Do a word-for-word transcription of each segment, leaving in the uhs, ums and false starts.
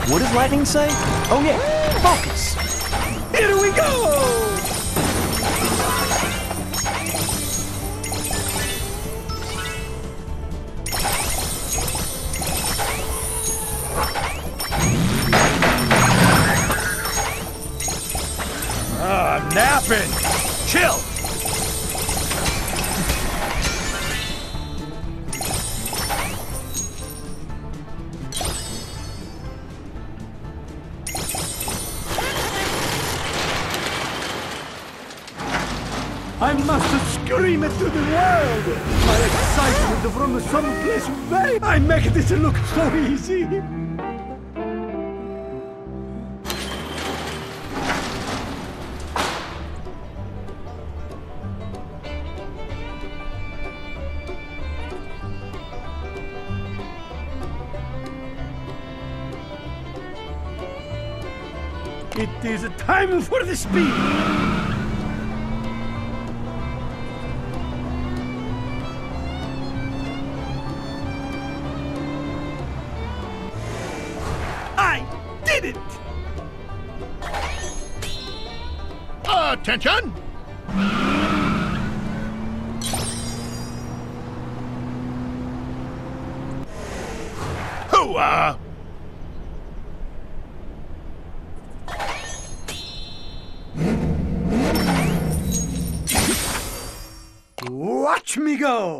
What does lightning say? Oh yeah, focus! Here we go! Ah, I'm napping! Chill! I must scream it to the world! My excitement from someplace very... I make this look so easy! It is time for the speed! Attention! Hooah! Watch me go!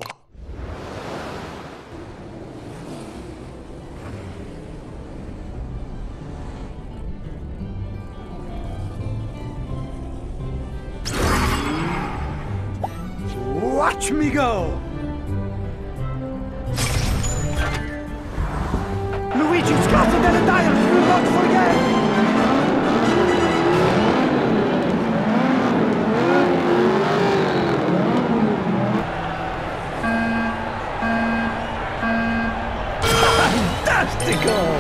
Watch me go! Luigi Scotti delle Dials will not forget! Fantastico!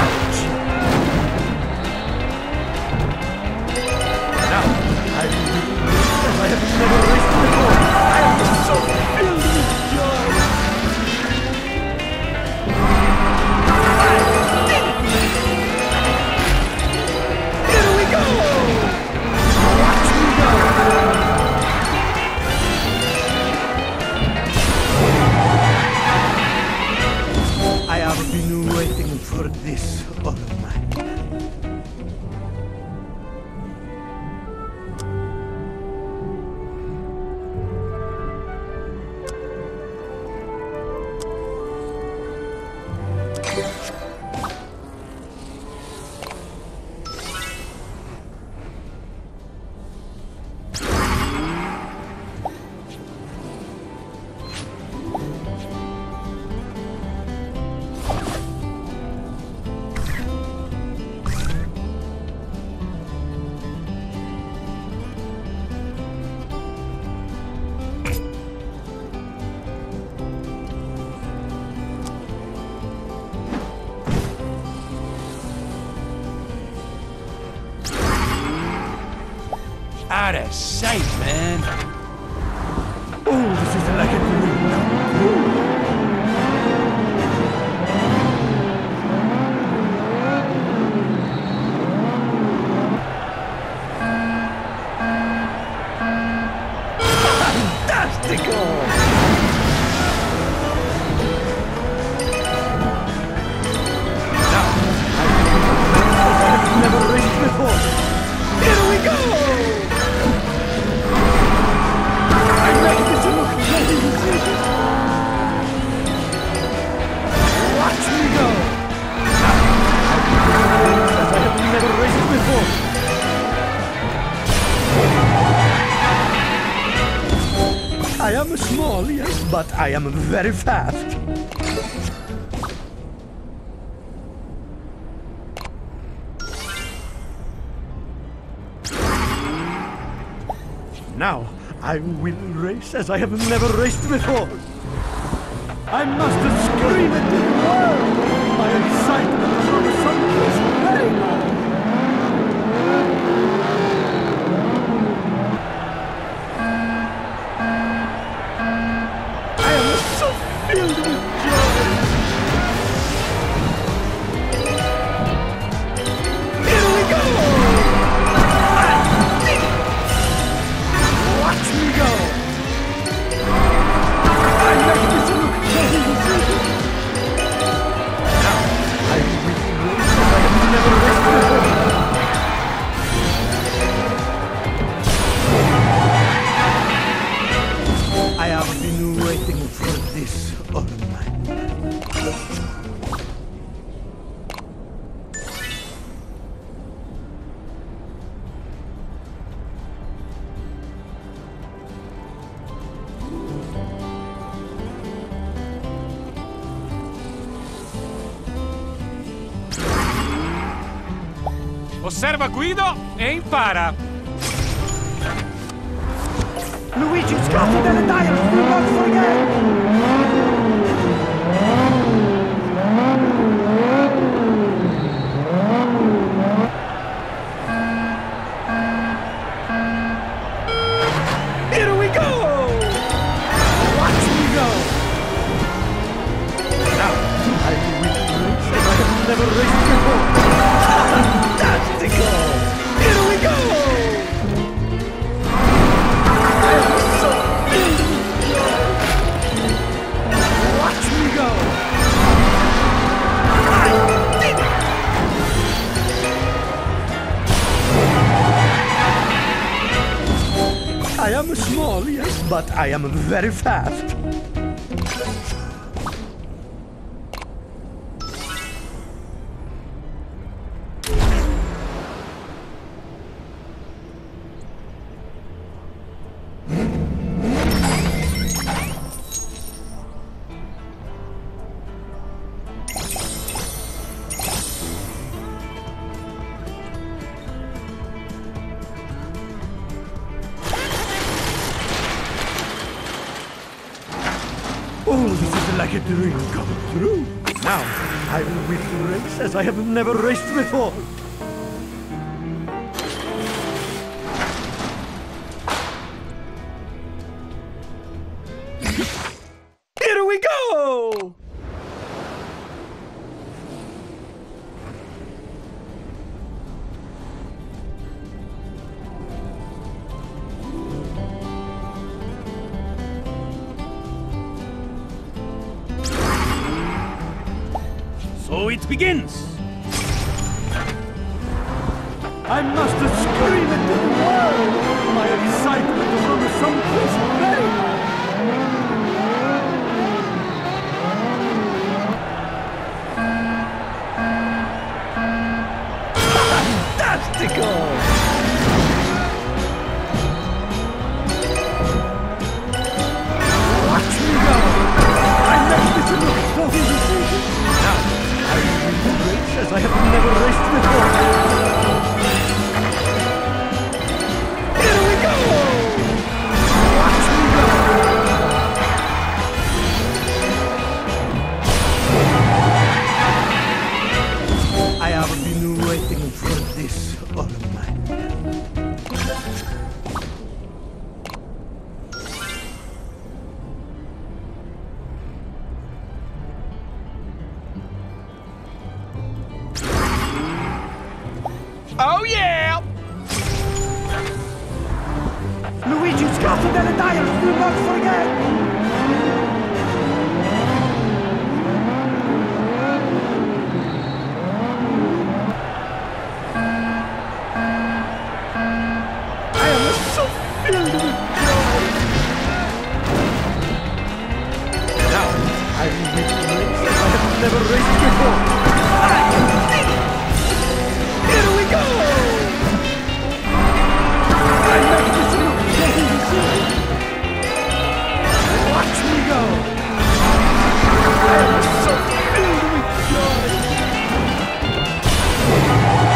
Now, I I have never raced before! I am so filled with joy! I did it! Here we go! Watch me go! I have been waiting for this all my life. Out of sight, man. Oh, this is like a dream. Fantastico! Now, I've never raced before. Here we go! Watch me go! I have never raced before. I am small, yes, but I am very fast. Now, I will race as I have never raced before. I must scream it to the world. My excitement from someplace very high. I am so filled with joy. this old man. Osserva Guido e impara. Luigi Scotty delle Dire, do not forget! Here we go! Watch me go! Now, I will race as I have never raced before. Fantastical! Here we go! I am so filled with joy! Watch me go! I did it! I am small, yes, but I am very fast. Oh, this is like a dream come true. Now, I will race as I have never raced before. Here we go! So it begins. I must scream it to the world. My excitement from someplace very high. Fantastical! Watch me go. I make this look so easy. Now, I will race as I have never raced before. Here we go! Watch me go! I have been waiting for this all my life. Oh yeah! Luigi Scotty delle Dire, do not forget! I am so filled with joy! Now, I will race as I have never raced before. I did it! Here we go! I make this look so easy. Watch me go! I am so filled with joy!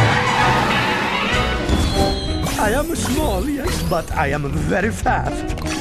I am small, yes, but I am very fast.